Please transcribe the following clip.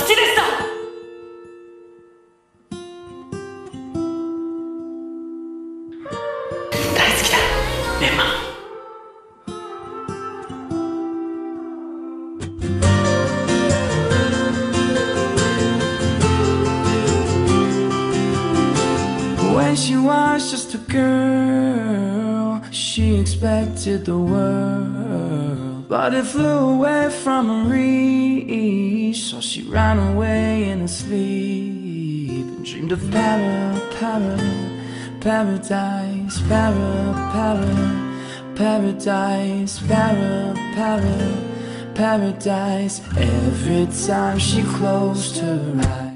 しでした。大好きだメンマ。 When she was just a girl, she expected the world, but it flew away from her reach. So she ran away in her sleep and dreamed of paradise, paradise, paradise. Every time she closed her eyes,